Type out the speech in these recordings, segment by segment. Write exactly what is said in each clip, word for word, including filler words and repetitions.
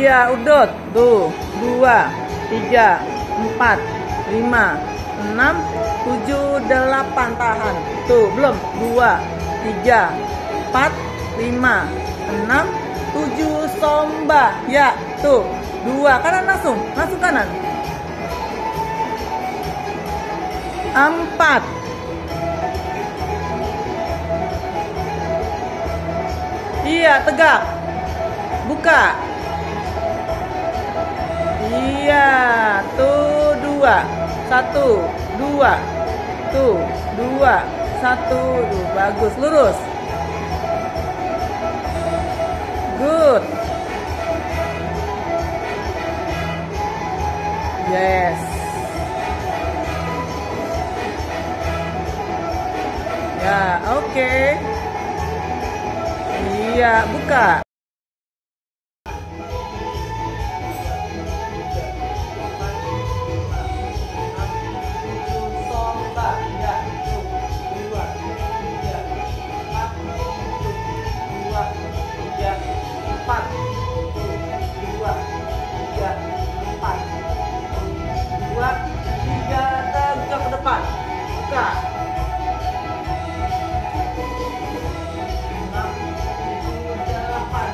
Iya, udut. Tuh, dua, tiga, empat, lima, enam, tujuh, delapan. Tahan. Tuh, belum. Dua, tiga, empat, lima, enam, tujuh. Somba. Ya, tuh. Dua. Kanan langsung. Langsung kanan. Empat. Iya, tegak. Buka. Iya, tuh dua, satu, dua, tuh dua, satu, tuh bagus, lurus, good, yes, ya, oke, okay. Iya, buka. Buka.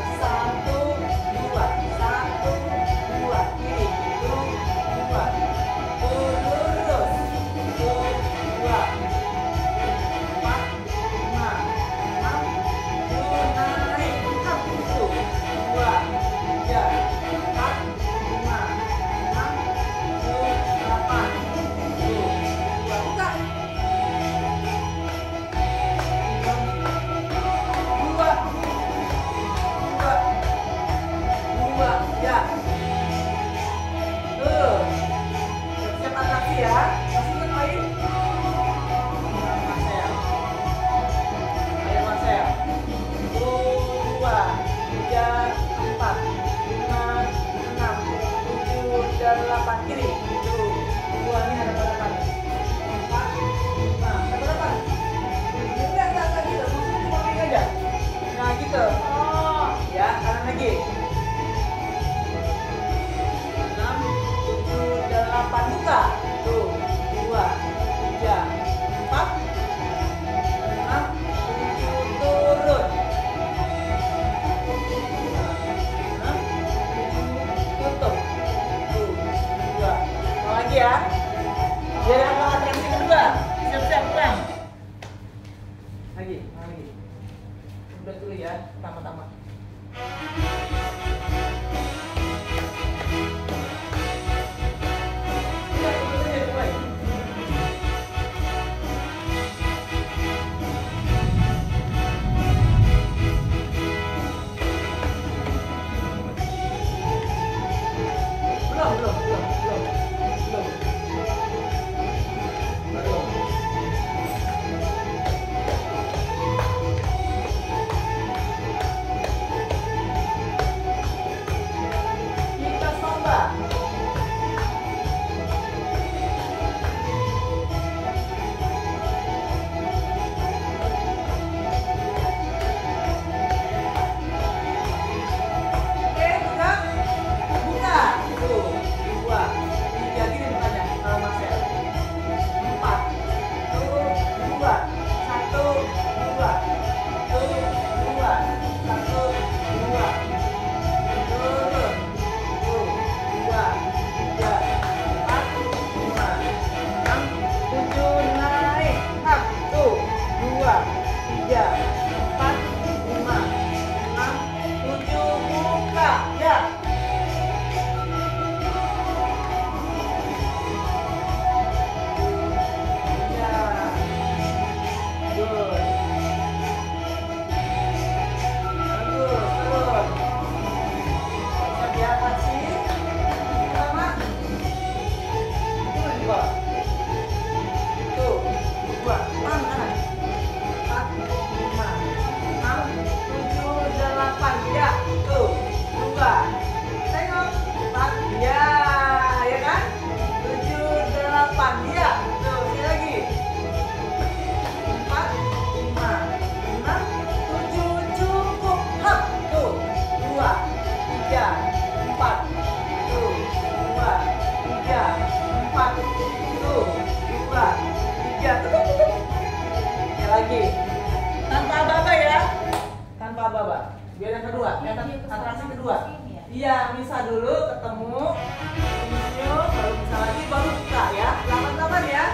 kedua, yang atraksi kedua. Iya, Misa dulu ketemu, senyum, baru Misa lagi, baru buka ya. Lapan-lapan ya.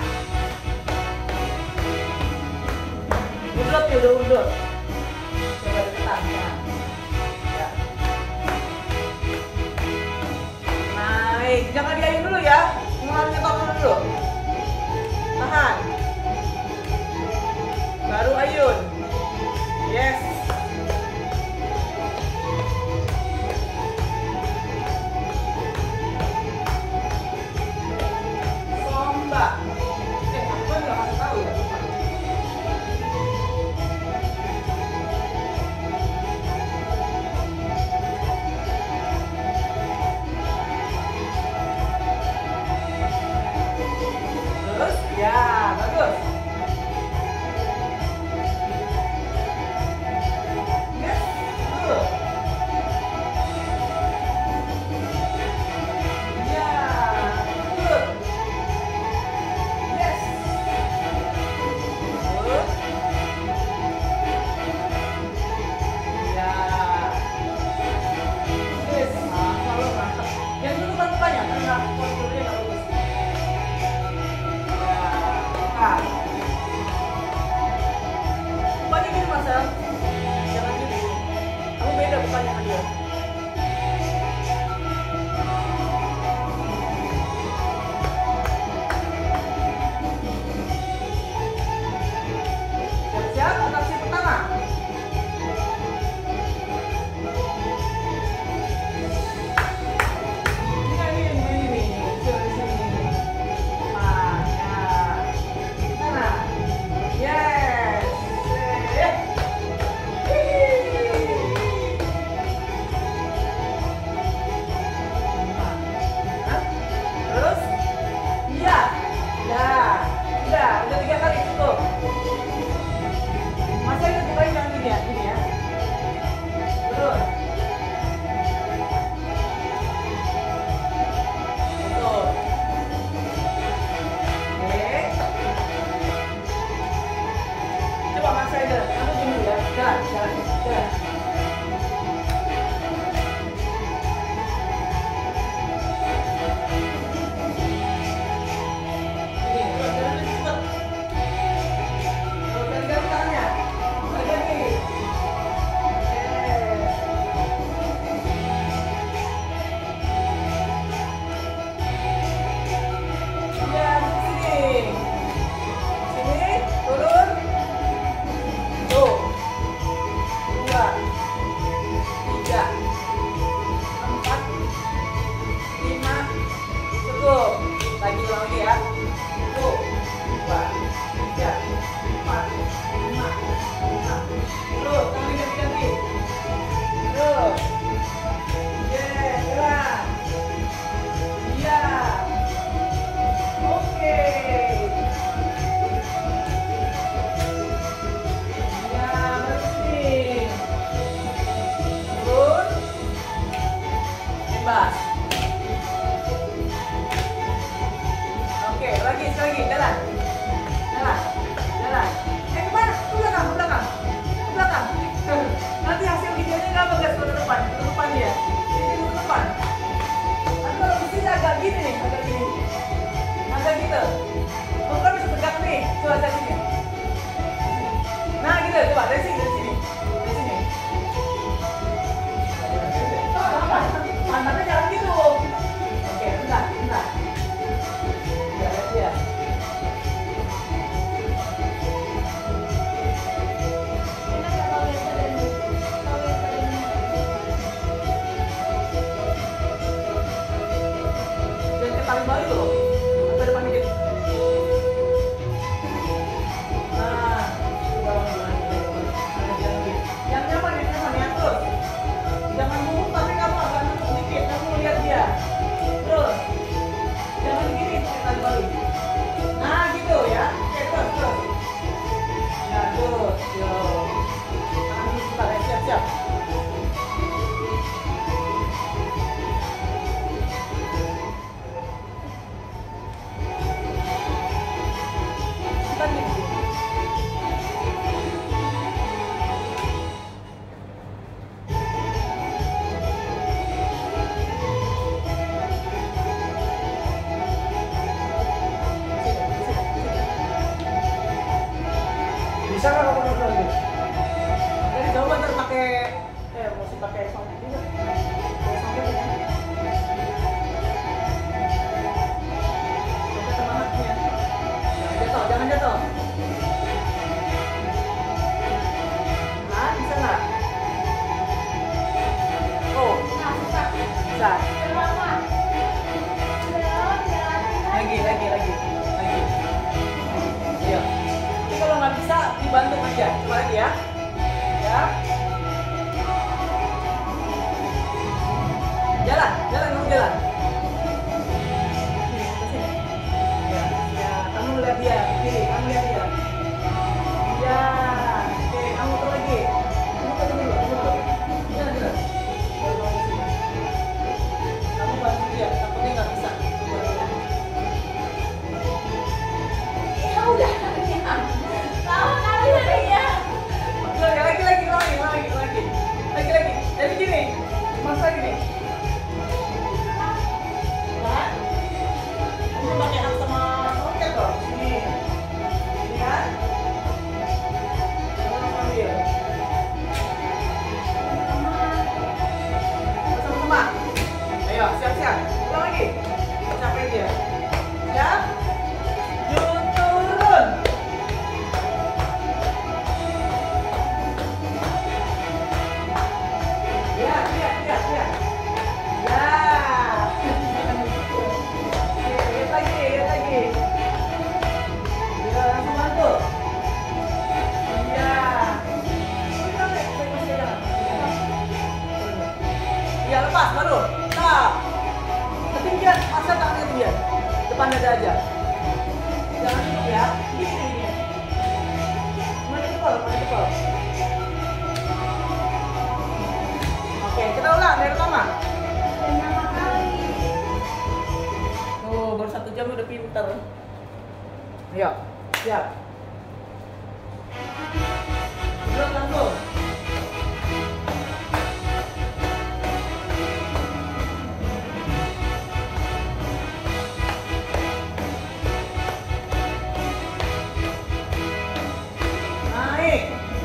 Udut ya, udah udut. Coba deketan ya. Ya. Naik, jangan diayun dulu ya. Mengalami kamu dulu. Tahan. Baru ayun. Yes. Somba. Eh, aku kan nggak kasih tahu ya. bisa. Lagi, lagi, lagi, lagi. Ayo. Ini kalau nggak bisa dibantu aja. Coba lagi ya. Ya. Jalan, jalan, kamu jalan. Sini, ke sini. Ya, ya. Kamu lihat dia, kiri. Kamu lihat dia. Ya. Oke, kamu muter lagi. Kamu muter dulu, kamu dulu. Jalan, jalan. Kamu bantu dia, takutnya nggak bisa. Ya udah, tahu kali ya. Lagi, lagi, lagi, lagi, lagi, lagi, lagi, lagi. Jadi gini, masa gini. Kan? Kamu pakai hak sama roket dong. Sini, ini kan? Kamu ambil. Sama-sama. Ayo, siap-siap. Ulang lagi. Capek dia. Siap. Yuk turun. Ya, ya, ya, ya. Ya. Oke, lihat lagi, lihat lagi. Ya, langsung bantu. Iya. Iya, lepas baru. Stop. Ketinggian, masa tangannya ketinggian. Depan dada aja. Jangan tutup ya. Gini, gini, gini. Mana kepal, mana kepal. Oke, kita ulang dari pertama. Pertama kali. Oh, baru satu jam udah pinter. Ayo, siap. Belum langsung. Naik.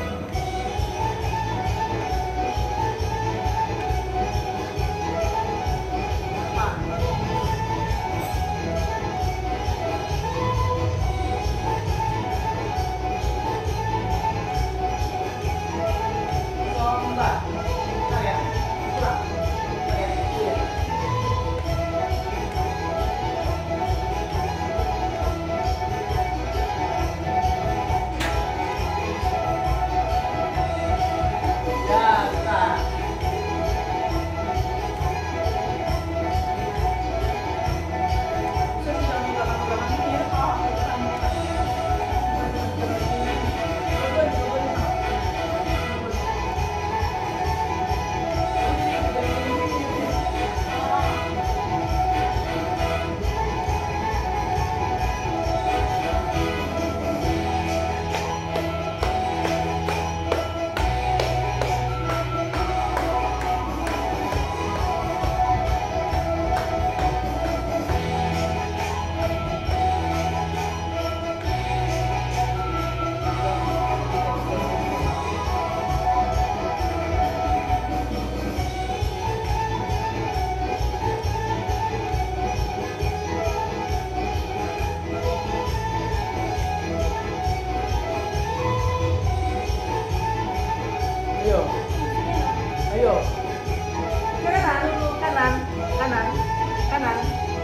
Ayo. Ayo. Kanan, kanan, kanan, kanan.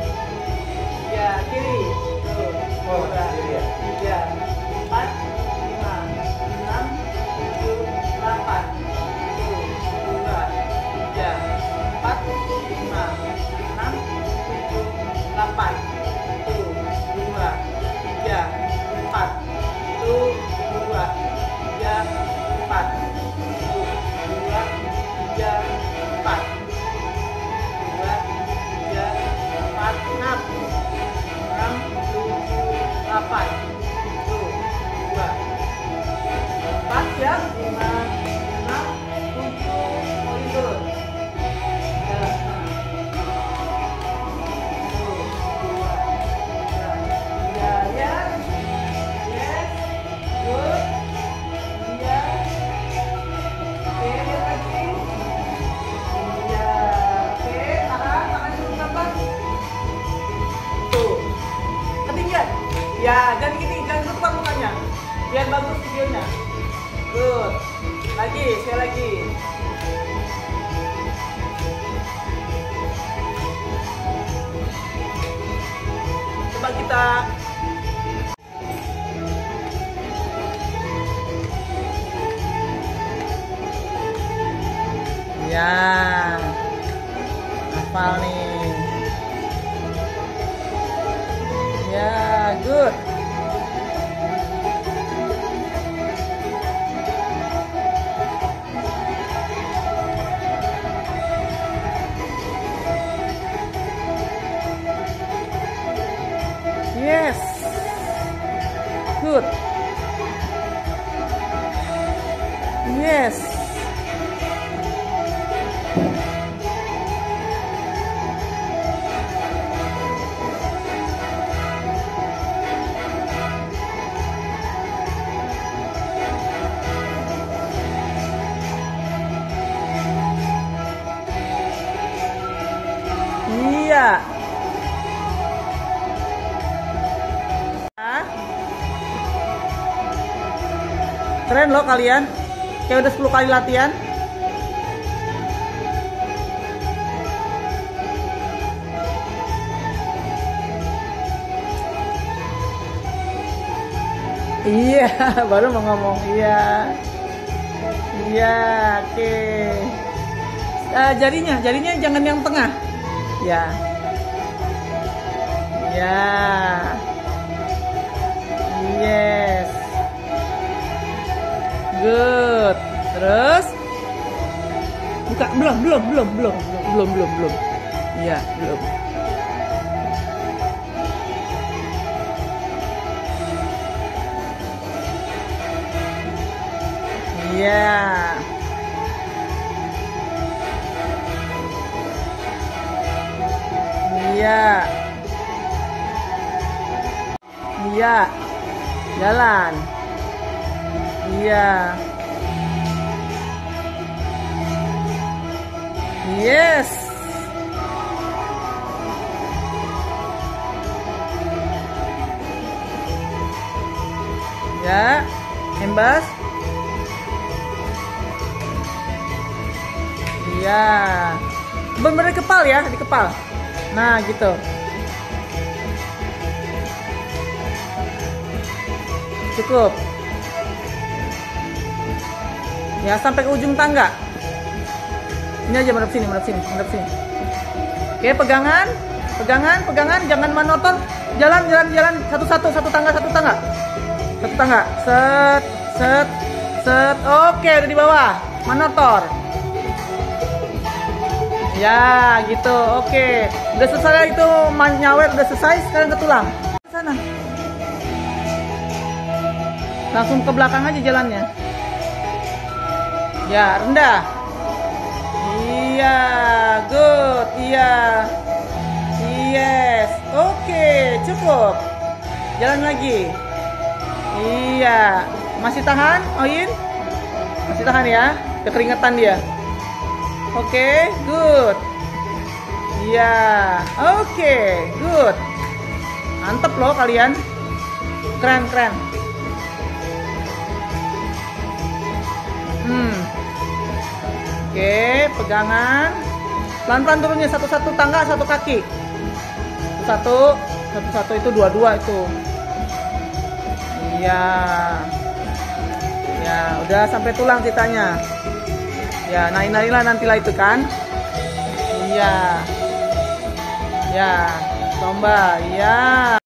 Ya, kiri. Tuh. Oh, Dua, kiri ya? tiga, empat, lima, enam, tujuh, delapan. Tuh. Dua, tiga, empat, lima, enam, tujuh, delapan. Tuh. Dua, tiga, empat. Tuh. Dua, tiga, empat. Dua, tiga, empat. Dua, tiga, empat, enam. Enam, tujuh, delapan. Tuh, dua, empat, siap. Lima, enam, tujuh, mulai turun. Jalan. Tuh, dua, tiga, tiga, ya. Yes, good. Iya. Oke, lihat lagi. Iya. Oke, tahan, tahan dulu pelan-pelan. Tuh. Ketinggian. Ya, jangan gini, jangan keluar mukanya. Biar bagus videonya. Good. Lagi, sekali lagi. Ya, hafal nih. Ya, good. Yes. Good. Yes. Iya. Keren loh kalian. Kayak udah sepuluh kali latihan. Iya, baru mau ngomong. Iya. Iya, oke. Uh, jarinya, jarinya jangan yang tengah. Ya. Ya. Yes. Good. Terus buka. Belum, belum, belum, belum, belum, belum, belum. Iya, belum. Iya. Iya. Iya. Jalan. Iya. Yes. Ya, embas. Iya. Bener-bener kepal ya, di kepal. Nah, gitu. Cukup. Ya, sampai ke ujung tangga. Ini aja, menghadap sini, menghadap sini, menghadap sini. Oke, pegangan, pegangan, pegangan, jangan monoton. Jalan, jalan, jalan, satu-satu, satu tangga, satu tangga. Satu tangga. Set, set, set. Oke, udah di bawah. Monotor. Ya, gitu. Oke. Udah selesai itu nyawer, udah selesai, sekarang ke tulang. Sana. Langsung ke belakang aja jalannya. Ya, rendah. Iya, good. Iya. Yes. Oke, cukup. Jalan lagi. Iya. Masih tahan, Oyin? Masih tahan ya. Kekeringetan dia. Oke, good. Iya. Oke, good. Mantep loh kalian. Keren, keren. Hmm. Oke, pegangan. Pelan-pelan turunnya, satu-satu tangga, satu kaki. Satu, satu-satu itu dua-dua itu. Iya. Ya, udah sampai tulang ceritanya. Ya, nari-narilah nantilah itu kan. Iya. Ya, tomba. Iya.